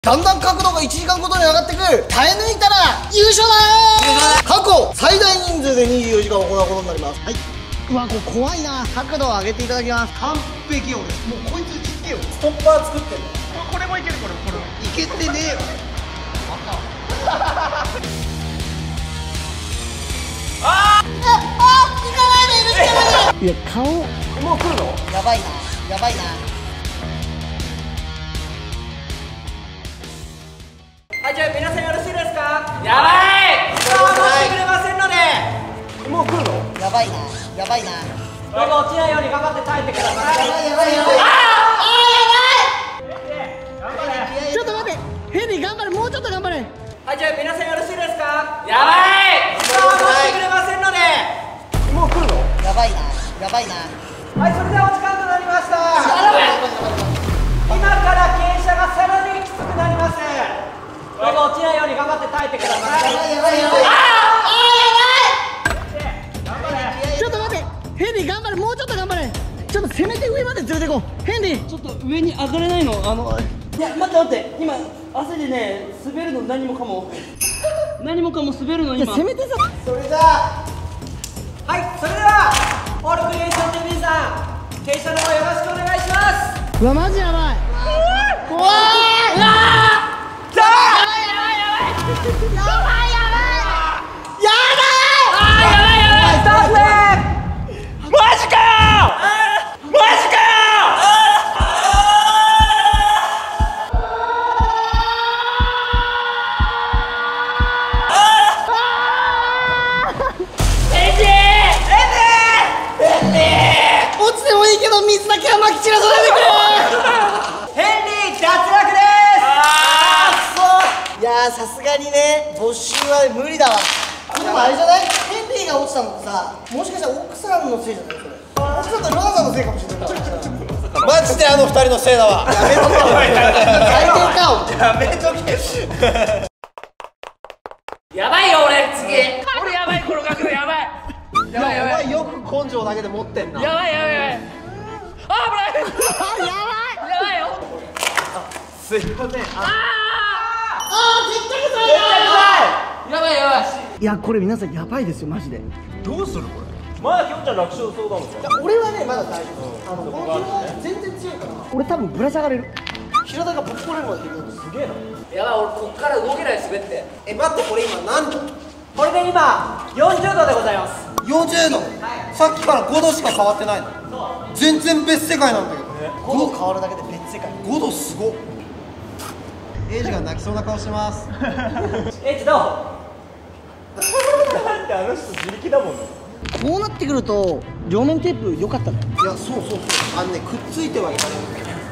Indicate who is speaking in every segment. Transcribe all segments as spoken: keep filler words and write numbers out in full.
Speaker 1: だんだん角度がいちじかんごとに上がってくる。耐え抜いたら優勝だー。過去最大人数でにじゅうよじかん行うことになります。はい。うわ、これ怖いな。角度を上げていただきます。完璧よ。もうこいつ切ってよ。ストッパー作ってんの。これもいける。これこれいけてねえよ。ああああ、行かないでいる。いや、顔もう来るの。やばいな、やばいな。
Speaker 2: はい、じゃあ皆さんよろしいですか。やばい、人は待ってくれませんので。もう来るの。
Speaker 1: やばいな、やばいな。
Speaker 2: どうぞ落ちないように頑張って耐えてください。
Speaker 1: やばいやばいやばい。ああ、やばい。頑張れ。ちょっと待って、ヘンリー頑張れ、もうちょっと頑張れ。
Speaker 2: はい、じゃあ皆さんよろしいですか。やばい、人は待ってくれませんので。もう来るの。
Speaker 1: やばいな、やばいな。
Speaker 2: はい、それではお時間となりました。今から傾斜がさらにきつくなります。どうぞ落ちないように頑張って耐えてください。
Speaker 1: やばいやばいやばい。ああ、やばい。ちょっと待って、ヘンリー頑張れ、もうちょっと頑張れ。ちょっとせめて上まで連れてこう。ヘンリー
Speaker 3: ちょっと上に上がれないの。あのいや、待って待って、今汗でね滑るの。何もかも何もかも滑るの今。
Speaker 1: せめてさ。
Speaker 2: それじゃあ、はい、それではオールクリエーション ティーブイ さん、傾斜の方よろしくお願いします。
Speaker 1: うわ、マジやばい。怖い。うわー、やばいやばいやばいやばいやばいやばい。
Speaker 2: スタートでマジかよ、マジかよ。
Speaker 1: 落ちてもいいけど水だけはまき散らさないでくれ。
Speaker 2: ヘンリー脱落です。
Speaker 1: あー、くそ。いやー、さすがにね、没収は無理だわ。でもあれじゃない、ヘンリーが落ちたのってさ、もしかしたら奥さんのせいじゃない？それ奥さんとローザのせいかもしれない。
Speaker 4: マジであの二人のせいだわ。
Speaker 1: やめとけ。最低か。
Speaker 4: やめとけ。
Speaker 2: やばいよ俺、次俺やばい、この角度やばい。やばいやばい、
Speaker 4: よく根性だけで持ってんな。
Speaker 2: やばいやばいやばい。あー、危ない。やばいよ。
Speaker 4: すいません。あ
Speaker 1: あー、絶対臭いな。
Speaker 2: やばいやばい。
Speaker 1: いや、これ皆さんやばいですよ、マジで。
Speaker 4: どうするこれ。まだきょんちゃん楽勝そうだもんね。
Speaker 1: いや、俺はね、まだ大丈夫。あの、この平田全然強いから。俺多分ぶら下がれる。平田がぶっこれるまでいるのすげえな。
Speaker 2: やばい、俺こっから動けない、滑って。
Speaker 4: え、待って、これ今何度？
Speaker 2: これで今よんじゅうどでございます。
Speaker 4: よんじゅうど。さっきからごどしか変わってないの。全然別世界なんだけど。
Speaker 1: ごど変わるだけで別世界。
Speaker 4: ごどすごっ。エイジが泣きそうな顔してます。
Speaker 2: エイジどう？
Speaker 4: だってあの人自力だもんね。
Speaker 1: こうなってくると両面テープ良かったね。
Speaker 4: いや、そうそうそう。あのね、くっついてはいかないんだけど。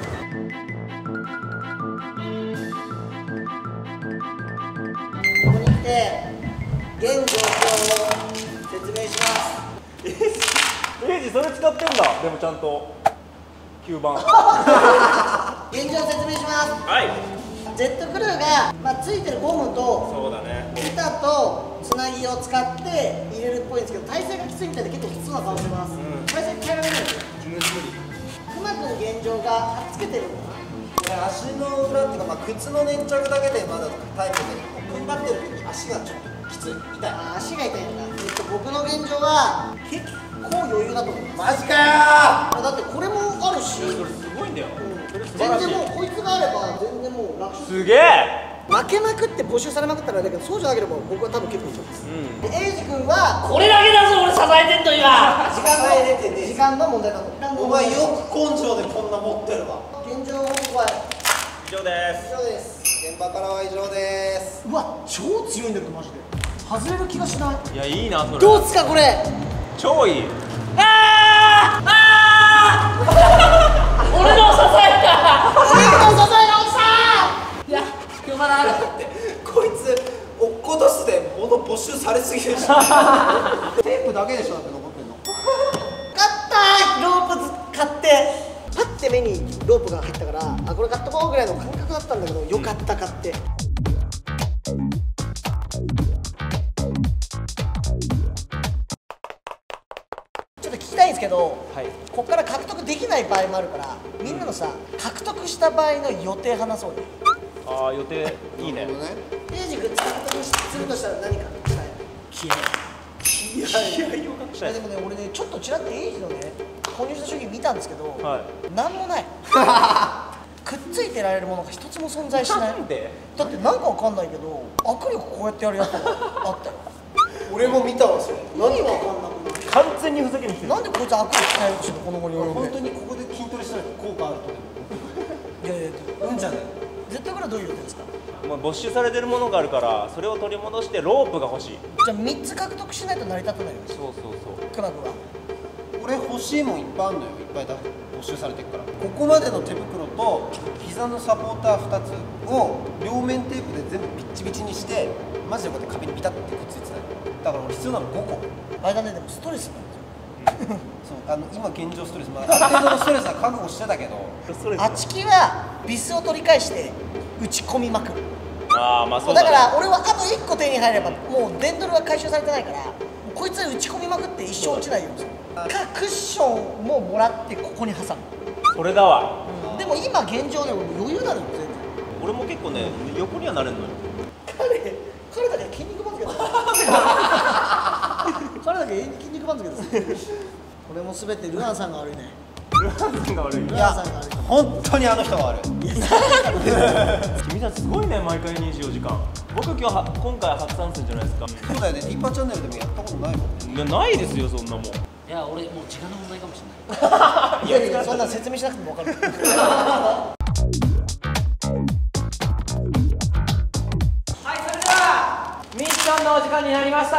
Speaker 1: ここに来て現状況を説明します。
Speaker 4: エイジそれ使ってんだ。でもちゃんときゅうばん。
Speaker 1: 現状を説明します。
Speaker 4: はい。
Speaker 1: ジェットクルーが、まあ、ついてるゴムと
Speaker 4: そうだね。
Speaker 1: 板とつなぎを使って入れるっぽいんですけど、体勢がきついみたいで結構きつそうな顔してます。体勢変えられないんですよ。
Speaker 4: 無理無理。
Speaker 1: くまくん現状がはっつけてるのかな。
Speaker 4: これ足の裏っていうか、まあ、靴の粘着だけでまだタイプで踏ん張ってる時に足がちょっときつい痛い。
Speaker 1: あ、足が痛いんだ。えっと、僕の現状は結構余裕だと思います。
Speaker 4: マジかよ
Speaker 1: だってこれもあるし、
Speaker 4: ー。それすごいんだよ。
Speaker 1: 全然もうこいつがあれば全然もう楽勝。
Speaker 4: すげえ。
Speaker 1: 負けまくって募集されまくったらあれだけど、そうじゃなければ僕は多分結構いいと思います。で、エイジ君は
Speaker 2: これだけだぞ俺支えてんの今。
Speaker 1: 時間の時間の問題だと。
Speaker 4: お前よく根性でこんな持ってるわ。
Speaker 1: 現状報告は
Speaker 4: 以上です
Speaker 1: 以上です。
Speaker 4: 現場からは以上です。
Speaker 1: うわ、超強いんだけどマジで外れる気がしない。
Speaker 4: いや、いいなそれ。
Speaker 1: どうですかこれ。
Speaker 4: 超いい。
Speaker 2: あーあー俺の支えか。
Speaker 1: 俺の支えが落ちた。
Speaker 2: いや、今日まだある。
Speaker 4: こいつ落っことすで物没収されすぎるし。テープだけでしょだって残ってんの。
Speaker 1: 勝ったー。ロープ買ってパッて目にロープが入ったから、あ、これ買っとこうぐらいの感覚だったんだけど、よかった買って。ちょっと聞きたいんですけど、はい、ここから獲得できない場合もあるから、みんなのさ、獲得した場合の予定話そうよ。
Speaker 5: ああ予定いいね。
Speaker 1: エイジ君使ったするとしたら何か
Speaker 5: 気合気合を隠したい。
Speaker 1: でもね俺ねちょっとちらっとエイジのね購入した商品見たんですけど、
Speaker 5: はい、
Speaker 1: なんもないくっついてられるものが一つも存在しない。
Speaker 5: なんで
Speaker 1: だってなんかわかんないけど握力こうやってやるやつがあったよ。
Speaker 4: 俺も見たわそれ。
Speaker 1: 何がわかんなくない？
Speaker 5: 完全にふざけに来てる。
Speaker 1: なんでこいつ握力鍛えようとしてるのこの後に及んで。
Speaker 4: 本当にここで筋トレしたら効果あると思う。
Speaker 1: いやいや
Speaker 4: うんじゃない。
Speaker 1: 絶対これはどういう予定ですか？
Speaker 5: まあ没収されてるものがあるからそれを取り戻してロープが欲しい。
Speaker 1: じゃあみっつ獲得しないと成り立たないよね。
Speaker 5: そうそうそう。
Speaker 1: クラブは
Speaker 4: 俺欲しいもんいっぱいあるのよ。いっぱいだ募集されてるから。ここまでの手袋と膝のサポーターふたつを両面テープで全部ビッチビチにしてマジでこうやって壁にビタッてくっついてたよ。だから俺必要なのごこ。
Speaker 1: あれだねでもストレスなんですよ。
Speaker 4: そうあの今現状ストレス、まあ、ある程度のストレスは覚悟してたけど
Speaker 1: あちきはビスを取り返して打ち込みまくる。
Speaker 5: ああまあそうだね。
Speaker 1: だから俺はあといっこ手に入ればもうデンドルは回収されてないからこいつは打ち込みまくって一生落ちないようにするかクッションももらってここに挟む。
Speaker 5: それだわ。
Speaker 1: でも今現状ね俺余裕なのよ全然。
Speaker 5: 俺も結構ね横にはなれんのよ。
Speaker 1: 彼彼だけ筋肉番付だ彼だけ筋肉番付ですこれも全てルアンさんが悪いね。
Speaker 5: ルアンさんが悪い。
Speaker 1: ルアンさんが悪い。
Speaker 4: 本当にあの人が悪い。
Speaker 5: 君たちすごいね毎回にじゅうよじかん。僕今日は今回初参戦じゃないですか。
Speaker 4: そうだよね。リッパーチャンネルでもやったことないもん。
Speaker 5: いやないですよそんなもん。
Speaker 3: いや俺もう時間の問題かもしれない
Speaker 1: いやいやそんな説明しなくても分かる
Speaker 2: はいそれではミッションのお時間になりました。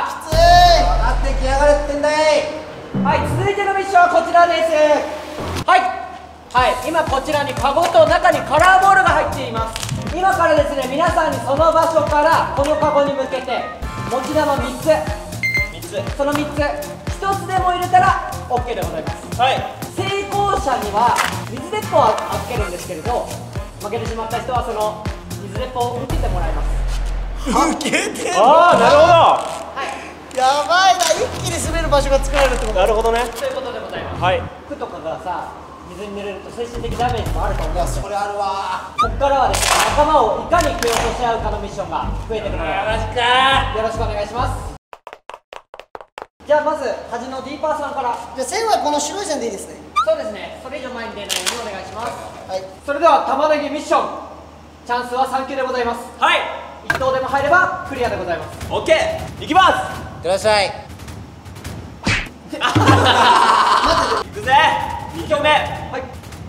Speaker 1: きつい
Speaker 4: 上がってきやがれってんだい。
Speaker 2: はい続いてのミッションはこちらです。はいはい今こちらにカゴと中にカラーボールが入っています。今からですね皆さんにその場所からこのカゴに向けて持ち玉みっつ
Speaker 5: みっつ。
Speaker 2: そのみっつひとつでも入れたら オーケー でございます。
Speaker 5: はい。
Speaker 2: 成功者には水鉄砲を預けるんですけれど負けてしまった人はその水鉄砲を受けてもらいます。
Speaker 1: 受けて
Speaker 5: ああなるほ
Speaker 2: はい
Speaker 1: やばいな一気に滑る場所が作られるってこ
Speaker 5: ど。
Speaker 1: と。
Speaker 5: なるほどね。
Speaker 2: ということでございます。
Speaker 5: はい。
Speaker 2: 服とかがさ水に濡れると精神的ダメージもあると思うんですよ。
Speaker 4: それあるわ。
Speaker 2: ここからはですね仲間をいかに蹴落とし合うかのミッションが増えてくるのでよろしくお願いします。じゃあまず端の D パーさんから。
Speaker 1: じゃあ線はこの白い線でいいですね。
Speaker 2: そうですねそれ以上前に出ないようにお願いします。
Speaker 1: はい
Speaker 2: それでは玉ねぎミッションチャンスはさん球でございます。
Speaker 5: はい。
Speaker 2: いっ投でも入ればクリアでございます。
Speaker 5: オッケー。いきま
Speaker 4: いってらっしゃい。
Speaker 5: す。いくぜ。にきょめ。
Speaker 2: はい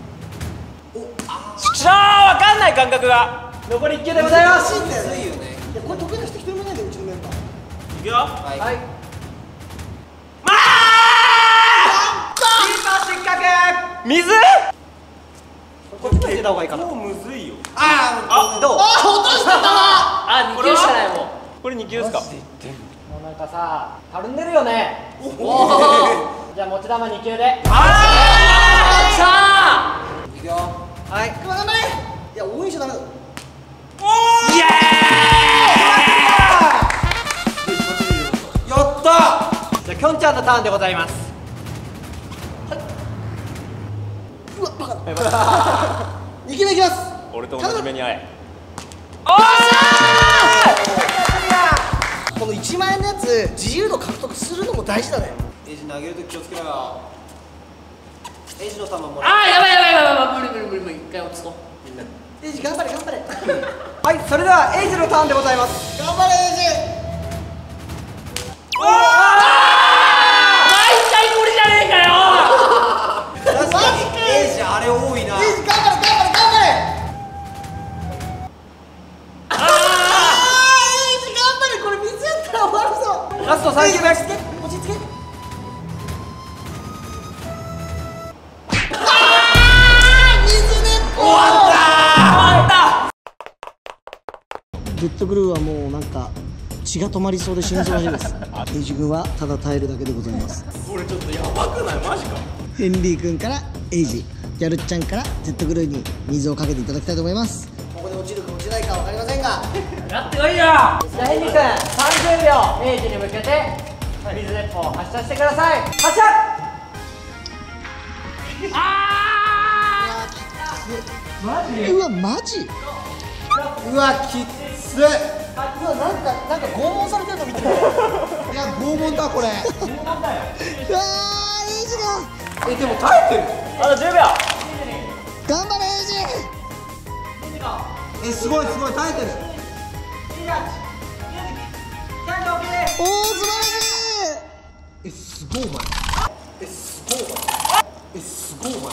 Speaker 5: しゃあわかんない感覚が。
Speaker 2: 残りいっ球でございます。
Speaker 1: 難しいんだよね。
Speaker 4: いいよね。
Speaker 1: いやこれ得意な人一人もいないんだようちのメンバー。
Speaker 5: いくよ。
Speaker 4: はい。
Speaker 2: はい
Speaker 5: まあ
Speaker 2: キーパー失格。
Speaker 5: 水。
Speaker 2: こっちから出た方がいいかな。
Speaker 5: もうむずいよ。
Speaker 4: あ
Speaker 5: あどう。
Speaker 1: あ落としてたわ。
Speaker 3: あ、に球しかないもん。
Speaker 5: これにきゅうですか。
Speaker 2: もうなんかさたるんでるよね。じゃあ持ち玉に球で。
Speaker 5: あ
Speaker 4: いくよ。
Speaker 2: はい
Speaker 1: 頑張れ。いや応援しちゃダメだ。
Speaker 5: ーイエ
Speaker 4: やった
Speaker 2: じゃあきょんちゃんのターンでございます。
Speaker 1: うわバカだ。に球目いきます。
Speaker 5: ーイ。俺と同じ目に会え。
Speaker 1: このいちまんえんのやつ自由度獲得するのも大事だね。
Speaker 4: エイジ投げるとき気をつけろよ。エイジの球もら
Speaker 3: あー、やばいやばいやばいやばい、無理無理無理無理、一回落ち着こう。
Speaker 4: みんな。
Speaker 1: エイジ頑張れ頑張れ。
Speaker 2: はいそれではエイジのターンでございます。
Speaker 1: 頑張れエイジ。
Speaker 3: 毎回これじゃねえかよ。
Speaker 4: 確かにエイジあれ多いな。
Speaker 1: エイジ頑張れ頑張れ頑張れ。ああエイジ頑張れこれ水やったら終わるぞ。
Speaker 2: ラストさん球目。
Speaker 1: 落ち着け落ち着け。ジェットグルーはもうなんか血が止まりそうで心臓らしいです。エイジ君はただ耐えるだけでございます。
Speaker 5: これちょっとやばくないマジか。
Speaker 1: ヘンリー君からエイジ、ギャルッちゃんからジェットグルーに水をかけていただきたいと思います。ここで落ちるか落ちないかわかりませんが
Speaker 3: やってこいよ。
Speaker 2: じゃあヘンリー君さんじゅうびょうエイジに向けて水鉄砲を発射してください。発射。
Speaker 1: うわマジ
Speaker 4: うわきっつい。
Speaker 1: うわなんかなんか拷問されてるの見てる。
Speaker 4: いや拷問だこれ。
Speaker 1: うわーいい時間。
Speaker 4: えでも耐えてる。
Speaker 5: あとじゅうびょう。
Speaker 1: 頑張れエイジ。
Speaker 4: えすごいすごい耐えてる。
Speaker 1: おお素晴らしい。
Speaker 4: えすごいお前。えすごいお前。えすごいお前。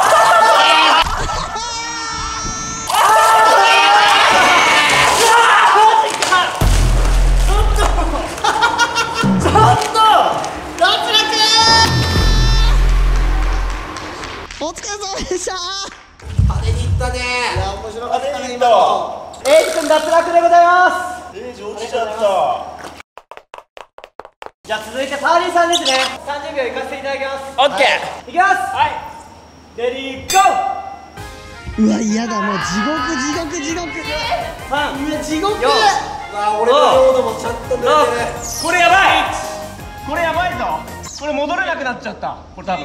Speaker 1: お疲れ様でした
Speaker 4: 派手にいったね。
Speaker 1: いや面白かったね今
Speaker 5: だ。
Speaker 1: の。
Speaker 2: エイジ君脱落でございます。
Speaker 5: エイジ落ちちゃった。
Speaker 2: じゃあ続いてパーリーさんですね。さんじゅうびょういかせていただきます。
Speaker 5: オッケー。
Speaker 2: いきます。はいレディーゴー。
Speaker 1: うわ嫌だもう地獄地獄地獄。
Speaker 2: さん
Speaker 1: うわ地獄。
Speaker 2: よん
Speaker 4: わ俺の領土もちゃんと濡れてる。
Speaker 5: これやばい。これやばいぞ。これ戻れなくなっちゃった。これ多分。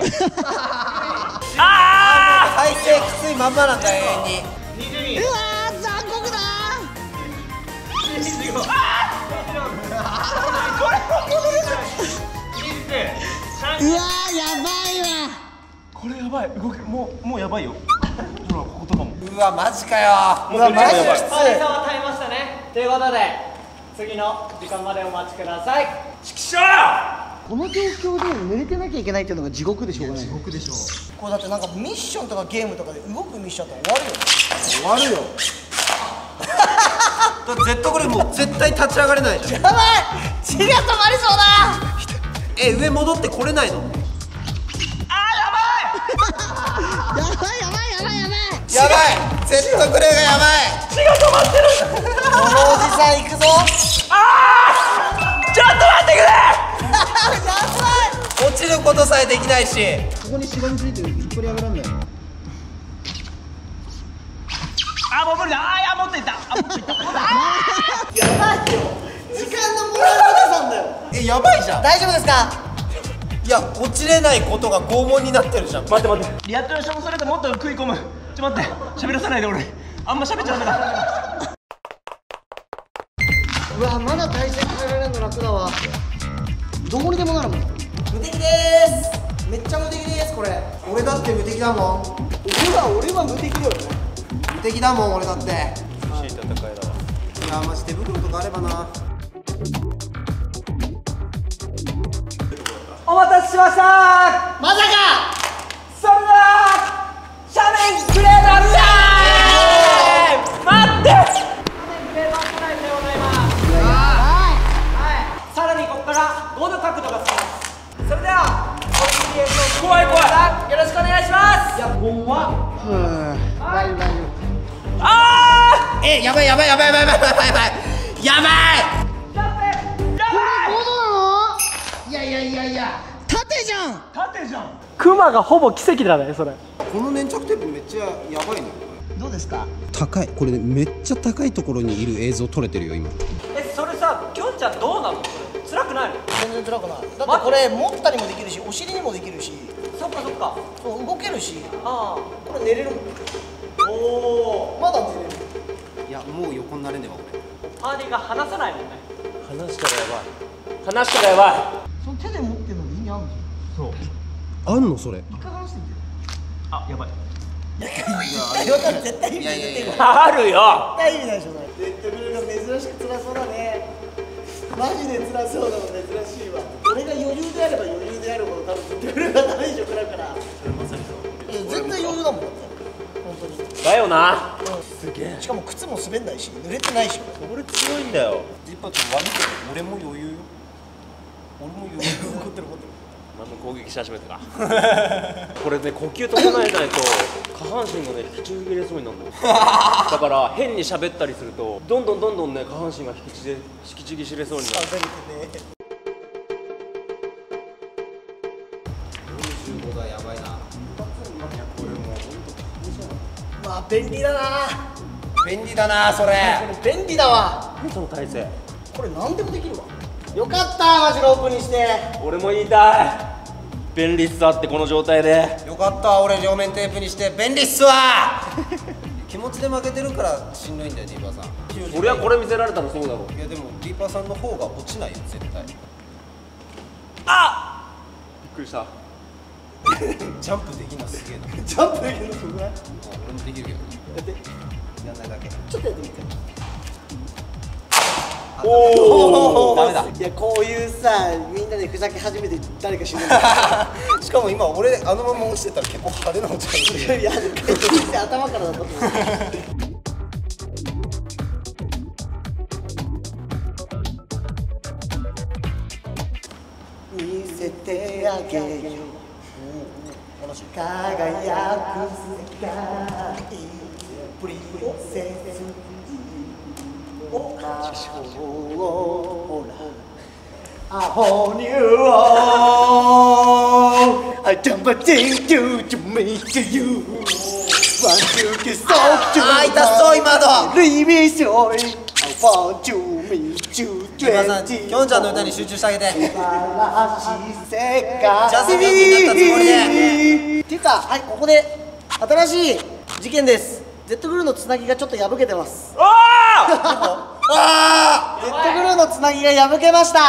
Speaker 5: あ
Speaker 4: 体勢きついまんまなんだ永遠に。
Speaker 1: うわー残酷だー。うわーやばいわ。
Speaker 5: これやばい。動きもうもうやばいよ。ほらこことかも。
Speaker 4: うわマジかよ。
Speaker 1: うわマジきつい。
Speaker 2: パーリーさんは耐えましたね。ということで次の時間までお待ちください。
Speaker 5: ちくしょう。
Speaker 1: この状況で濡れてなきゃいけないっていうのが地獄でしょうがない。地獄でしょう。これだってなんかミッションとかゲームとかで動くミッションだったら終わるよ。終わるよ。
Speaker 4: だって絶対これもう絶対立ち上がれないじゃん。
Speaker 1: やばい血が止まりそうだ。
Speaker 4: え上戻ってこれないの？
Speaker 1: やばいやばいやばいやばい
Speaker 4: やばいジェットプレイがやばい。
Speaker 5: 血が止まってる。
Speaker 1: このおじさん行くぞ。
Speaker 5: ああ。ちょっと待ってくれ。
Speaker 1: やばい
Speaker 4: 落ちることさえできないし。
Speaker 1: ここにしがみついてる引っ張り上げらんない。
Speaker 5: あもう無理だ。あいやもっといった。あもっといった。
Speaker 1: やばいよ時間のもらうおじさんだよ。
Speaker 4: えやばいじゃん。
Speaker 1: 大丈夫ですか。
Speaker 4: いや落ちれないことが拷問になってるじゃん。
Speaker 5: 待って待って。リアクションされてもっと食い込む。ちょっと待って。喋らせないで俺。あんま喋っちゃダメだ。
Speaker 1: うわまだ体勢変えられるの楽だわ。どこにでもなるもん。
Speaker 4: 無敵でーす。めっちゃ無敵でーすこれ。俺だって無敵だもん。
Speaker 1: 俺は俺は無敵だよね。
Speaker 4: 無敵だもん俺だって。
Speaker 5: 厳しい戦いだわ。
Speaker 4: いやマジ手袋とかあればな。
Speaker 2: お待たせしました。
Speaker 1: まさか。
Speaker 2: それでは斜面クレーバータイム。待って。斜面クレーバータイムでございます。さらにここからごど角度がつきます。それでは
Speaker 5: 怖い怖い。
Speaker 2: よろしくお願いします。いや
Speaker 1: 大丈夫大丈夫。
Speaker 5: あ
Speaker 4: えやばいやばいやばいやばいやばいやばいやばい。
Speaker 1: いやいやいやいや縦じゃん。
Speaker 5: 縦じゃん。
Speaker 2: クマがほぼ奇跡だねそれ。
Speaker 4: この粘着テープめっちゃやばいね。
Speaker 1: どうですか。
Speaker 6: 高いこれめっちゃ高いところにいる映像撮れてるよ今。
Speaker 2: えそれさきょんちゃんどうなのそれ。辛くないの。
Speaker 1: 全然辛くない。だってこれ持ったりもできるしお尻にもできるし
Speaker 2: そっかそっか。
Speaker 1: そう動けるし
Speaker 2: あ
Speaker 1: これ寝れるもん。
Speaker 2: あおお。
Speaker 1: まだ寝れる。
Speaker 4: いやもう横になれねえわ
Speaker 2: パーティーが離さないもんね。
Speaker 5: 話したらやばい。話したらやばい。
Speaker 1: その手で持ってるのに意味あるの。
Speaker 5: そう。
Speaker 6: あんのそれ。
Speaker 1: 一回離してみて。
Speaker 5: あやばい。
Speaker 1: 分かる絶対意味ない。絶
Speaker 5: あるよ。
Speaker 1: 対意味ないでしょそれ。レッドブルが珍しく辛そうだね。マジで辛そうなの珍しいわ。俺が余裕であれば余裕であるほど多分レッドブルがダメージを食らうから。いや絶対余裕だもんだって。本当に。
Speaker 5: だよな。
Speaker 1: すげえ。しかも靴も滑んないし濡れてないし。
Speaker 5: 俺強いんだよ。
Speaker 4: ジッパーちょっと悪いけど俺も余裕よ。俺も余裕。
Speaker 1: 怒ってる怒ってる。
Speaker 5: 何の攻撃し始めたか。これね呼吸整えないと下半身がね引きちぎれそうになるの。だから変に喋ったりするとどんどんどんどんね下半身が引きちぎれ引きちぎれそうになる。
Speaker 1: 食べれてね。
Speaker 4: よんじゅうごだやばいな。
Speaker 1: まあ便利だな。
Speaker 4: 便利だなそれ。
Speaker 1: これ便利だわ。
Speaker 5: その体勢。
Speaker 1: これ何でもできるわ。よかったマジロープにして。
Speaker 5: 俺も言いたい。便利っすわってこの状態で。
Speaker 4: よかった俺両面テープにして便利っすわ。 気持ちで負けてるからしんどいんだよ、リーパーさん。
Speaker 5: 俺はこれ見せられたらそうだろう。
Speaker 4: いやでもリーパーさんの方が落ちないよ絶対。
Speaker 5: あっびっくりした。
Speaker 4: ジャンプできんのすげえな。
Speaker 1: ジャンプできるのすごくない？
Speaker 4: 俺もできるけど。
Speaker 1: やって
Speaker 4: やんないだけ。
Speaker 1: ちょっとやってみて。
Speaker 4: おおダメだ。
Speaker 1: いやこういうさみんなでふざけ始めて誰か死ぬの
Speaker 4: しかも今俺あのまま落ちてたら結構派手な落ち方する。
Speaker 1: いや回転して頭からだったと思う見せてあげよう輝く世界プリンセスおかしほらアホニューI jump a thing to to meet you Want to get so to
Speaker 4: あー痛そう今の。
Speaker 1: Leave me sorry I want to meet you
Speaker 4: リーパーさん、きょんちゃんの歌に集中してあげて。
Speaker 1: 素晴らしい世界
Speaker 4: ジャスミンになったつもりで。
Speaker 1: っていうか、はい、ここで新しい事件です。 Z グルーのつなぎがちょっと破けてます。
Speaker 4: あ
Speaker 1: Z グルーのつなぎが破けました。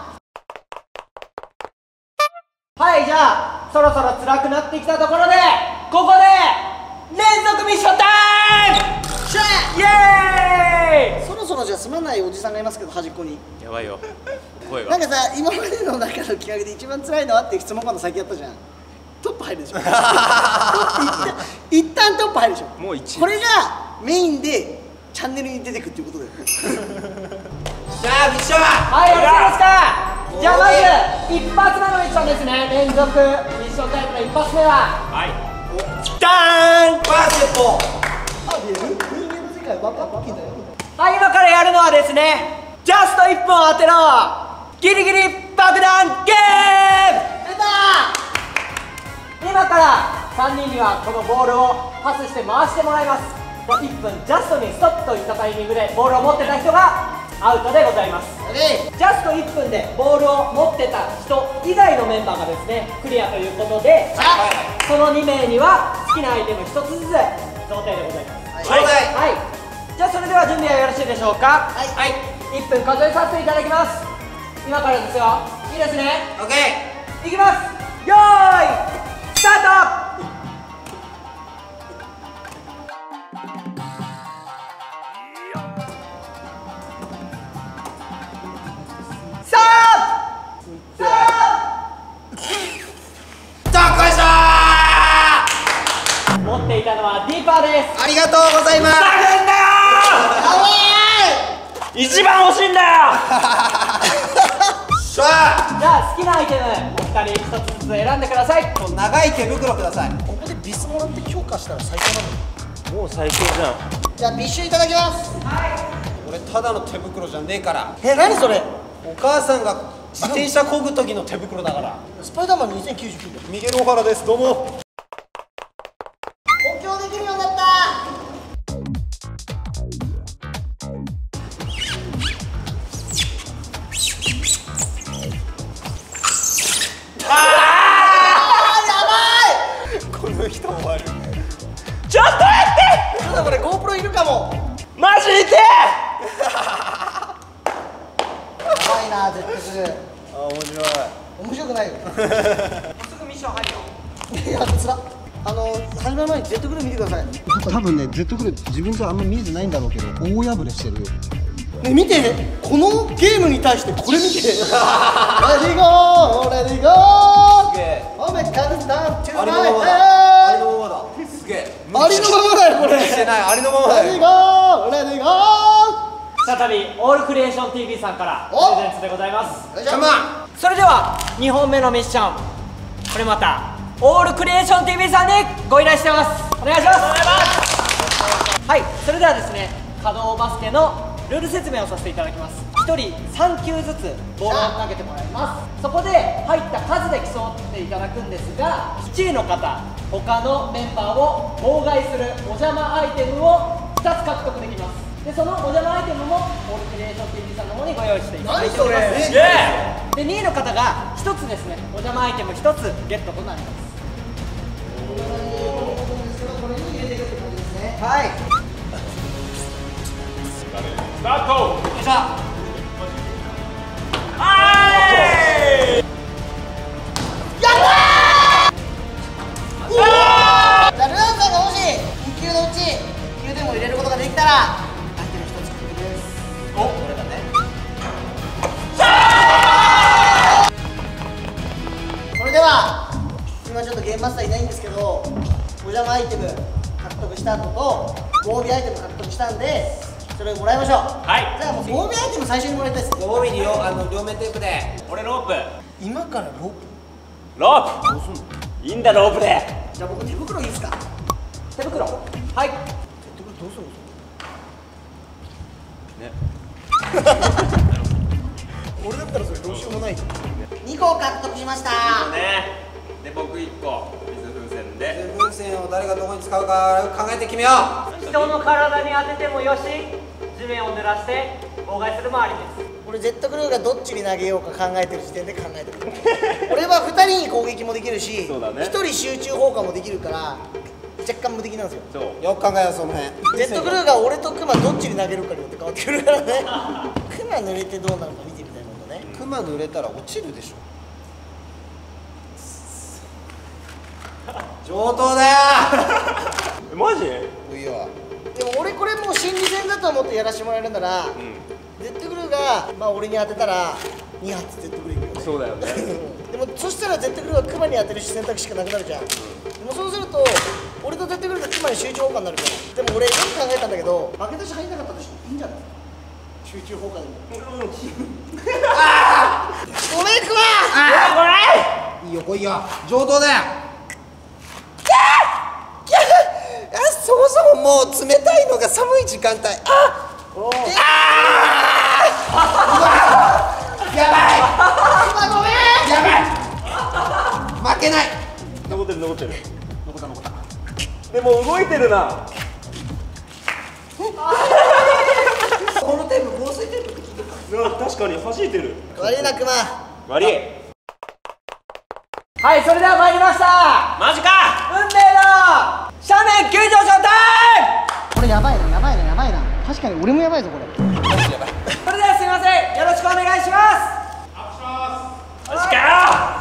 Speaker 2: はい、じゃあそろそろ辛くなってきたところでここで連続ミッションタイム。
Speaker 1: しゃ
Speaker 2: イエーイ。
Speaker 1: そろそろじゃ済まないおじさんがいますけど、端っこに。
Speaker 5: やばいよ声が。
Speaker 1: なんかさ、今までの中の企画で一番辛いのはっていう質問コーナー先やったじゃん。トップ入るでしょ。一旦一旦トップ入るでしょ。
Speaker 5: もう一位。
Speaker 1: これがメインでチャンネルに出てくっていうことだよ。
Speaker 4: じゃあミッション。
Speaker 2: はい、よろしいですか。じゃあまず一発目のミッションですね。連続ミッションタイプの一発目は
Speaker 5: はい
Speaker 2: ダーン。
Speaker 4: バスケット。
Speaker 1: あ、見える？人間の世界バカバキだよ。
Speaker 2: はい、今からやるのはですね、ジャストいっぷん当てろギリギリ爆弾ゲーム。
Speaker 1: 出た！
Speaker 2: 今からさんにんにはこのボールをパスして回してもらいます。いっぷんジャストにストップといったタイミングでボールを持ってた人がアウトでございます。
Speaker 1: オッケ
Speaker 2: ジャストいっぷんでボールを持ってた人以外のメンバーがですねクリアということで、そのにめいには好きなアイテムひとつずつ贈呈でございます。
Speaker 4: はい。
Speaker 2: はい、じゃあそれでは準備はよろしいでしょうか。はい、いっぷん数えさせていただきます。今からですよ。いいですね。
Speaker 4: オッケ
Speaker 2: いきます。よーいスタート。持っていたのはディーパーです。
Speaker 4: ー。ありがとうございます。
Speaker 2: ふざけんなよ。一番欲しいんだよ。
Speaker 4: しゃ
Speaker 2: じゃあ好きなアイテムお二人一つずつ選んでください。
Speaker 4: あ。長い手袋ください。
Speaker 1: ー。ここでビスもらって強化したら最高なの。
Speaker 5: もう最高じゃん。
Speaker 1: じゃあビッシュいただきます。
Speaker 4: 俺ただの手袋じゃねえから。
Speaker 1: え、何それ？
Speaker 4: お母さんが自転車漕ぐ時の手袋だから。
Speaker 1: スパイダーマンにせんきゅうじゅうきゅうだよ。
Speaker 4: ミゲル・オハラです。どうも。
Speaker 1: 補強できるようになった。
Speaker 4: この人終わる。
Speaker 2: ちょっと待って。
Speaker 1: ちょっとこれ GoPro いるかも。
Speaker 2: マジで。
Speaker 1: やばいな、絶対する。
Speaker 4: あ、面白い。
Speaker 1: 面白くないよ。
Speaker 2: もうすぐミッション入るよ。
Speaker 1: いや、つら。あの、始まる前に Z グルー見てください。
Speaker 6: 多分ね Z グルー自分じゃあんま見えてないんだろうけど大破れしてるよ。
Speaker 1: ね、見て、このゲームに対してこれ見て。レディゴー、レディゴー。
Speaker 4: すげえ。
Speaker 1: おめかずだ、トゥ
Speaker 4: ありの
Speaker 1: ナイ
Speaker 4: ままだ。あり
Speaker 1: ト。
Speaker 4: のままだ。すげえ。
Speaker 1: ありのままだよ、これ。
Speaker 4: してない。ありのままだ
Speaker 1: レディ
Speaker 4: よ。
Speaker 1: ゴー、レディゴー。
Speaker 2: 再びオールクリエーション ティーブイ さんからプ
Speaker 1: お
Speaker 2: レゼンツでございます。
Speaker 1: よいしょ。
Speaker 4: カモン。
Speaker 2: それではにほんめのミッション、これまたオールクリエーション ティーブイ さんにご依頼してます。お願いします。はい、それではですね、可動バスケのルール説明をさせていただきます。ひとりさんきゅうずつボールを投げてもらいます。そこで入った数で競っていただくんですが、いちいの方、他のメンバーを妨害するお邪魔アイテムをふたつ獲得できます。でそのお邪魔アイテムもオールクリエーション ティーブイ さんの方にご用意していただいております。
Speaker 1: 何それ。
Speaker 2: イエーイ。でにいの方がひとつですね、お邪魔アイテムひとつゲットとなります。
Speaker 1: これに入れていくって感じですね。はい。
Speaker 5: スタート。
Speaker 2: よいしょ。
Speaker 1: じゃあルアンさんがもしに球のうちいっ球でも入れることができたら相手のひとつ決めてです。おこれだね。それでは今ちょっとゲームマスターいないんですけど、お邪魔アイテム獲得した後とご褒美アイテム獲得したんでそれをもらいましょう。
Speaker 5: はい。
Speaker 1: じゃあもうご褒美アイテム最初にもらいたいです。
Speaker 4: ご褒美によあの両面テープで。
Speaker 5: 俺ロープ。
Speaker 1: 今からロープ。
Speaker 5: ロープ。いいんだロープで。
Speaker 1: じゃあ僕手袋いいですか。
Speaker 2: 手袋。はい。
Speaker 1: 手袋どうするの？
Speaker 5: ね。
Speaker 1: 俺だったらそれどうしようもない。にこ獲得しました
Speaker 5: ね。で僕いっこ水風船で。
Speaker 4: 風船を誰がどこに使うか考えて決めよう。
Speaker 2: 人の体に当ててもよし、地面を濡らして妨害するもありです。
Speaker 1: 俺ジェットクルーがどっちに投げようか考えてる時点で考えてる俺はふたりに攻撃もできるし、
Speaker 5: そうだね
Speaker 1: ひとり集中砲火もできるから若干無敵なんですよ。
Speaker 5: そう。
Speaker 4: よく考えようその辺。
Speaker 1: ジェットクルーが俺とクマどっちに投げるかによって変わってくるからねクマ濡れてどうなるか見てみたいもんだね。
Speaker 4: クマ濡れたら落ちるでしょ。上等だよ
Speaker 5: マジ？
Speaker 4: いいよ。
Speaker 1: でも俺これもう心理戦だと思ってやらせてもらえるなら、
Speaker 5: うん。
Speaker 1: ジェットクルーがまあ俺に当てたらに発ジェットクルーいくよね。
Speaker 5: そうだよね。
Speaker 1: でもそしたらジェットクルーはクマに当てる選択しかなくなるじゃん、でもそうすると俺とジェットクルーがクマに集中砲火になるから。でも俺よく考えたんだけど負けたし入んなかったとしていいんじゃない？集中砲火でもああごめんクマ
Speaker 4: いいよ来いよ。上等だよ。あそもそももう冷たいのが寒い時間帯。あやばい
Speaker 1: クマごめん
Speaker 4: やばい負けない。
Speaker 5: 残ってる残ってる。残った残った。でも動いてるな。
Speaker 1: このテープ防水テープって聞いてるか。
Speaker 5: うわ確かに弾いてる。
Speaker 1: 悪いなクマ。
Speaker 5: 悪い。
Speaker 2: はい、それでは参りました。
Speaker 5: マジか。
Speaker 2: 運命の斜面急上昇タイム。
Speaker 1: これやばいなやばいなやばいな。確かに俺もやばいぞこれ。
Speaker 2: それではすみません、よろしくお願いします。
Speaker 5: マジかよ。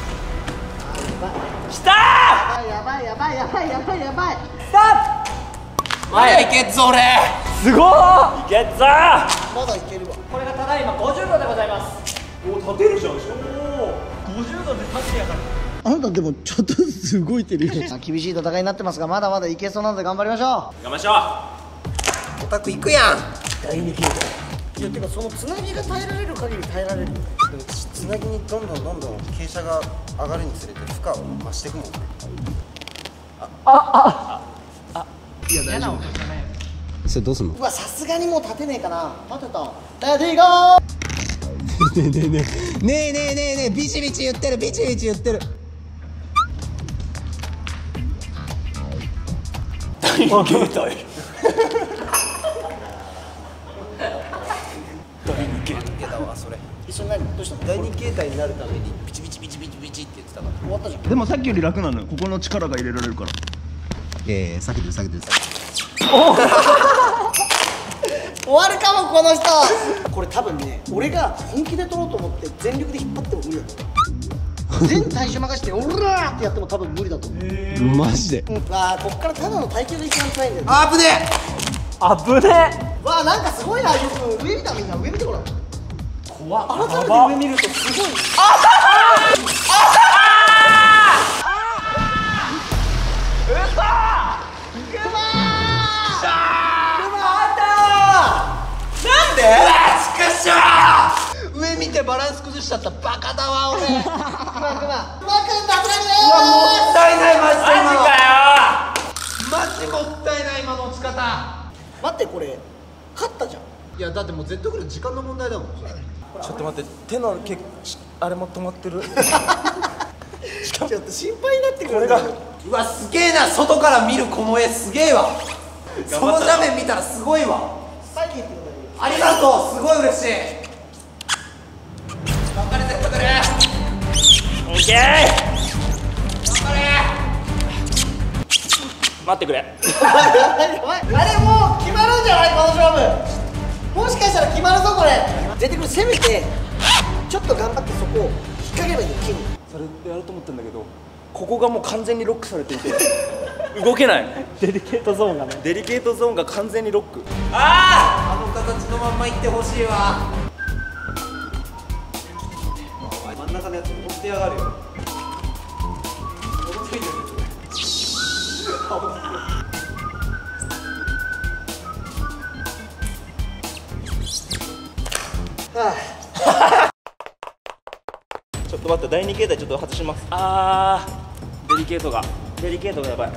Speaker 5: きた
Speaker 1: やばいやばいやばいやばいやばい。
Speaker 2: ストップ。
Speaker 4: 前いけっぞ俺。
Speaker 5: すごー。いけっぞー。
Speaker 1: まだいけるわ。
Speaker 2: これがただいまごじゅうどでございます。
Speaker 5: お立てるじゃん。おおごじゅうどで立ってやがる。
Speaker 1: あなたでもちょっとずつ動いてるよ厳しい戦いになってますがまだまだいけそうなので頑張りましょ
Speaker 5: 頑張りましょ
Speaker 4: オタク行くやん。
Speaker 1: う。第二形態。いやてかそのつなぎが耐えられる限り耐えられる。
Speaker 4: でもつなぎにどんどんどんどん傾斜が上がるにつれて負荷を増していくもんね。
Speaker 6: それどうすんの？
Speaker 1: うわさすがにもう立てねえかな。立てた。レディーゴー。
Speaker 6: ねえねえねえねえねえねえねえビチビチ言ってるビチビチ言ってる。
Speaker 5: 第二形態。
Speaker 4: 出たわそれ。
Speaker 1: 一緒に何どうしたの？
Speaker 4: 第二形態になるためにビチビチビチビチビチって言ってたから。
Speaker 1: 終わったじゃん。
Speaker 7: でもさっきより楽なのよ。ここの力が入れられるから。
Speaker 6: いやいや避けてる避けてる。
Speaker 1: 終わるかもこの人。これ多分ね俺が本気で取ろうと思って全力で引っ張っても無理だと思う。全体重任せてオラーってやっても多分無理だと思う。
Speaker 6: マジで。
Speaker 1: うん、わあこっからただの耐久が一番辛いんだよね。
Speaker 4: あぶね
Speaker 2: あぶね。
Speaker 1: わあなんかすごいな。よく上見たみんな上見てごらん。
Speaker 2: 怖っ。
Speaker 1: 改めて上見るとすごい。
Speaker 4: 上見てバランス崩しちゃったバカだわ俺。
Speaker 1: クマクマクマくんバカだ
Speaker 4: うわもったいないマジで今の。
Speaker 5: マジか
Speaker 4: マジもったいない今の落ち方。
Speaker 1: 待ってこれ勝ったじゃん。
Speaker 4: いやだってもう Z クルー時間の問題だもんそれ。
Speaker 7: ちょっと待って、手のけあれも止まってる。
Speaker 1: ちょっと心配になってくる。これが
Speaker 4: うわすげえな外から見るこの絵すげえわ。その斜面見たらすごいわ。
Speaker 1: 最近ってこと
Speaker 4: ありがとうすごい嬉しい。頑張れ Z クルー。
Speaker 5: オッケー。
Speaker 4: 頑張れ。
Speaker 5: 待ってくれ。
Speaker 1: あれもう決まるんじゃないこの勝負。 もしかしたら決まるぞこれ。絶対これ攻めてちょっと頑張ってそこを引っ掛ければいいよ、木に。
Speaker 7: それやろうと思ったんだけど、ここがもう完全にロックされていて動けない。
Speaker 3: デリケートゾーンがね。
Speaker 7: デリケートゾーンが完全にロック。
Speaker 4: あの形のまんまいってほしいわ。真ん中のやつ持ってやがるよ。
Speaker 7: ちょっと待って、だいに形態ちょっと外します。
Speaker 5: あーデリケートがデリケートがやばい。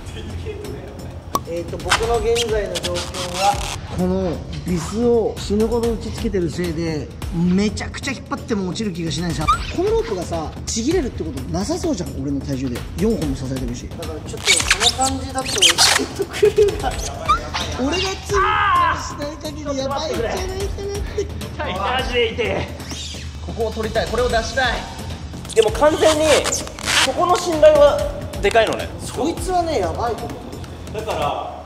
Speaker 1: えっと僕の現在の状況はこのビスを死ぬほど打ちつけてるせいでめちゃくちゃ引っ張っても落ちる気がしないし、このロープがさちぎれるってことなさそうじゃん。俺の体重でよんほんも支えてるし、だからちょっとこの感じだとちょっとくるんだ。俺がついしない限りやばいんじゃないかなって。
Speaker 5: マジで痛い。
Speaker 3: ここを取りたい、これを出したい。
Speaker 5: でも完全にここの信頼はでかいのね。
Speaker 1: そいつはねやばいと思う。
Speaker 5: だからあ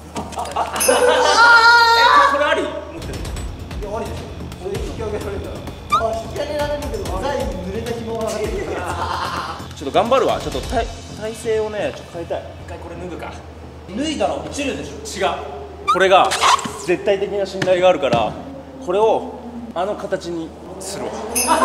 Speaker 5: あこれあり持ってる。
Speaker 4: いや、ありでしょ。それで引き上げられたら。
Speaker 1: あ、引き上げられるけど材に濡れた紐が上がってるから
Speaker 5: ちょっと頑張るわ。ちょっと体体勢をねちょっと変えたい。一回これ脱ぐか。
Speaker 4: 脱いだら落ちるでしょ。
Speaker 5: 違う、これが絶対的な信頼があるからこれをあの形にするわ。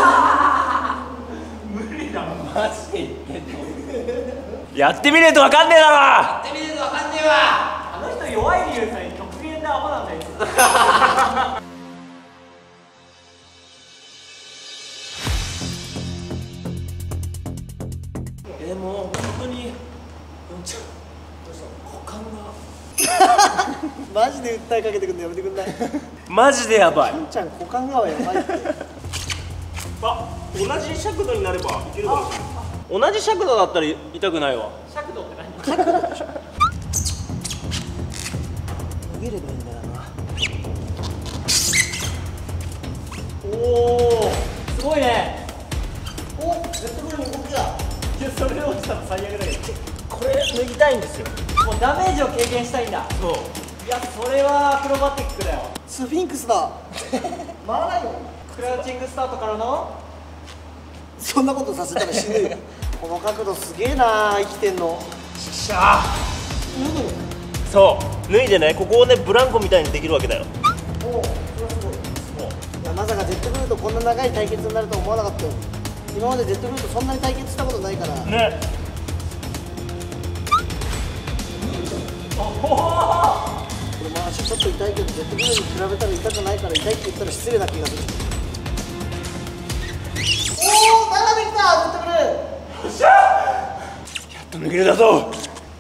Speaker 5: 無理だマジで言ってんの。やってみねえと分かんねえだろ。やってみねえと分かんねえわ。あの人弱い理由さえ極限でアホなんだよ。えー、もう本当にうんちゃん股間が
Speaker 1: マジで訴えかけてくんのやめてくんない？
Speaker 5: マジでやばい。
Speaker 1: ちゃん股間側やばいって。
Speaker 5: あ、同じ尺度になればいけるかもしれない。同じ尺度だったら痛くないわ。尺度って何？
Speaker 1: 角度でしょ。逃げればいいんだよな。
Speaker 2: おおすごいね。
Speaker 1: お、レッドブルに動きだ。
Speaker 2: いやそれ落ちたら最悪だけど、
Speaker 5: これ脱ぎたいんですよ。
Speaker 2: もうダメージを軽減したいんだ。
Speaker 5: そう。
Speaker 2: いやそれはアクロバティックだよ。
Speaker 1: スフィンクスだ。回らないよ。
Speaker 2: クラウチングスタートからの
Speaker 1: そんなことさせたら死ぬよ。この角度すげえな、生きてんの。
Speaker 5: しゃあ。そう脱いでね、ここをねブランコみたいにできるわけだよ。
Speaker 1: おお、それはすごい。いやまさかジェットブルーとこんな長い対決になると思わなかったよ。今までジェットブルーとそんなに対決したことないから
Speaker 5: ね。
Speaker 1: これまあ足ちょっと痛いけどジェットブルーに比べたら痛くないから痛いって言ったら失礼な気がする。おお、長できたジェットブルー。
Speaker 5: よっしゃー、やっと脱げれたぞ。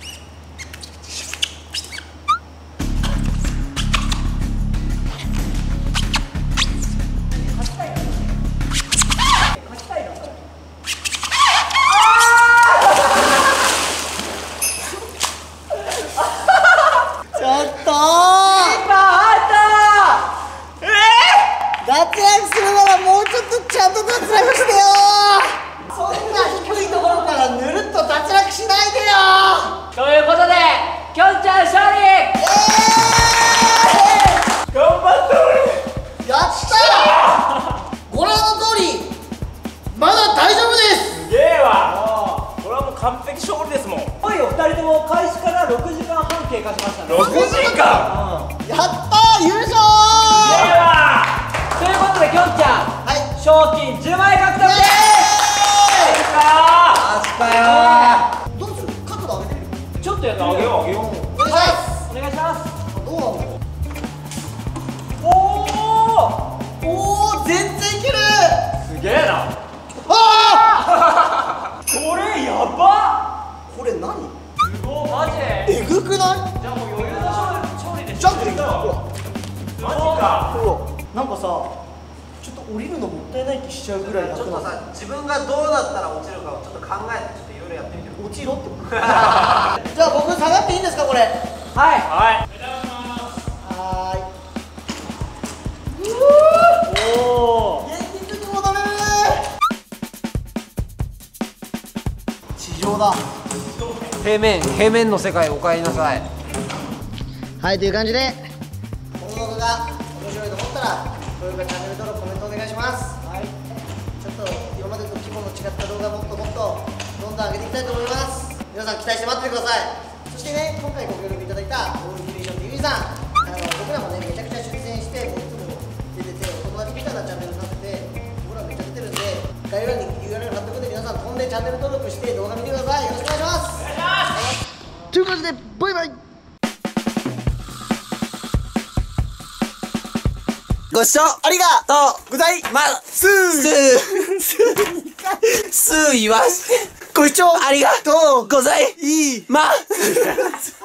Speaker 1: ちょっと脱落するならもうちょっとちゃんと脱落してよ。そんな低いところからぬるっと脱落しないでよ。
Speaker 2: ということできょんちゃん勝利。
Speaker 1: えー、
Speaker 5: 頑張った俺。
Speaker 1: やったー。ご覧の通りまだ大丈夫です。
Speaker 5: すげえわ。これはもう完璧勝利ですもん。
Speaker 2: おいよふたりとも開始からろくじかんはん経過しましたね。
Speaker 5: ろくじかん。
Speaker 1: やったー、優勝。
Speaker 5: すげえわ。
Speaker 2: ということできょんちゃん、
Speaker 1: はい、
Speaker 2: 賞金じゅうまんえん獲得です。
Speaker 4: マジかよ。
Speaker 1: どうする？角度上げてみる？
Speaker 2: ちょっとやってみ
Speaker 5: あげ
Speaker 2: よう。
Speaker 5: ようあげよう。
Speaker 1: お願いします。
Speaker 2: お願いします。
Speaker 1: どうなの？
Speaker 2: おお
Speaker 1: おお、全然いける。
Speaker 5: すげえな。
Speaker 1: あ
Speaker 2: これやば
Speaker 1: ー、これ何？
Speaker 2: すごいマジで。
Speaker 1: えぐくない？
Speaker 2: じゃあもう余裕の勝利勝利です。
Speaker 1: ジャンプできた。ほら
Speaker 5: マジか。
Speaker 1: ほら、なんかさ、ちょっと降りるのもったいない気しちゃうぐらい楽なの。
Speaker 4: ちょっとさ、自分がどうだったら落ちるかをちょっと考えて、ちょっといろいろやってみてよ。
Speaker 1: 落ちろってことじゃあ僕下がっていいんですかこれ？
Speaker 2: はい
Speaker 5: はい。
Speaker 1: はーい。
Speaker 2: おお
Speaker 1: 現実に戻れる。地上だ。
Speaker 4: 平面、平面の世界お帰りなさい。
Speaker 1: はい、という感じでこの動画が面白いと思ったったら高評価、チャンネル登録、コメントお願いします。はい、ちょっと今までと規模の違った動画もっともっとどんどん上げていきたいと思います。皆さん期待して待っててください。そしてね、今回ご協力いただいたオールフィニッション ティーブイ さん、あの僕らもねめちゃくちゃ出演してもういつも出ててお友達みたいなチャンネルになってて、僕らめっちゃ出てるんで、概要欄に ユーアールエル 貼っておくんで、皆さん飛んでチャンネル登録して動画見てください。よろしくお願いします。お願いします。という感じでバイバイ。
Speaker 6: ご視聴ありがとうございますすすすいわしご視聴ありがとうございます